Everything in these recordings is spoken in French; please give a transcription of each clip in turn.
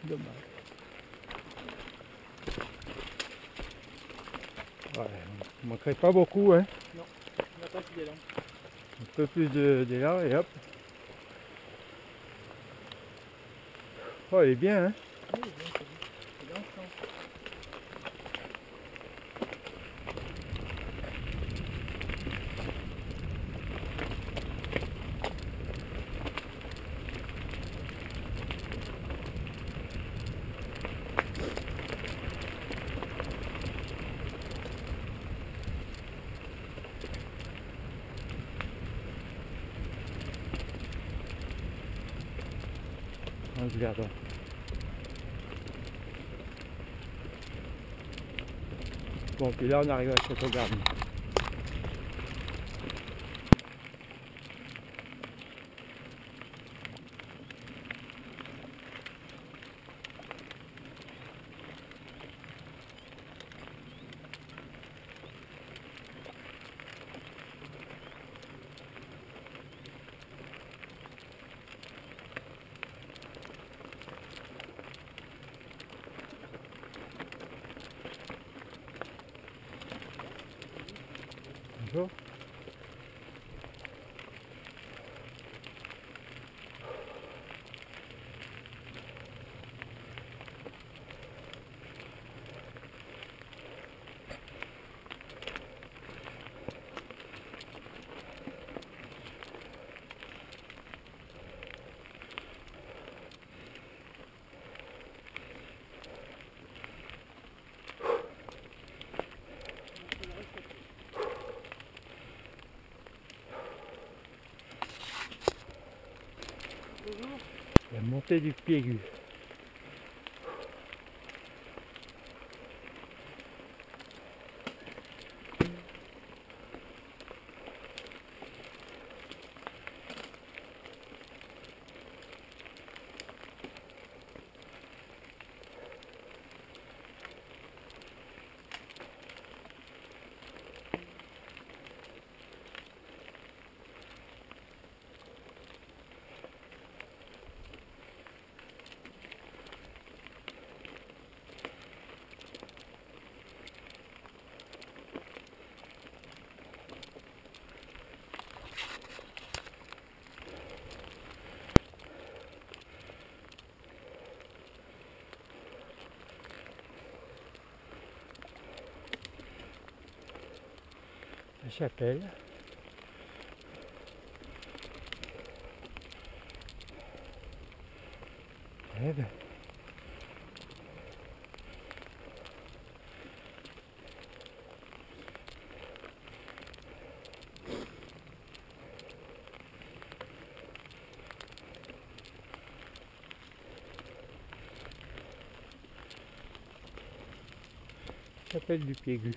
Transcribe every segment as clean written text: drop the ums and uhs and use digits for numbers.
Dommage. Ouais, on ne manquerait pas beaucoup, hein. Non, on n'a pas assez d'élan. Un peu plus d'élan et hop. Oh, il est bien, hein. Oui, bien, c'est dans le sens. On se garde. Bon, puis là, on arrive à Château-Garni. Bonjour. Bonjour. La montée du Piégu. La chapelle. Rêve. Chapelle du Piégu.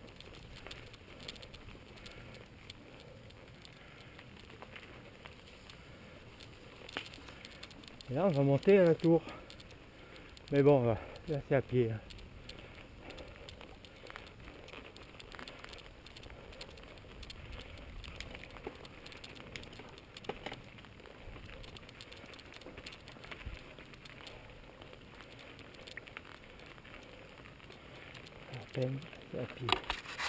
Et là, on va monter à la tour. Mais bon, là c'est à pied. Hein. À peine, c'est à pied.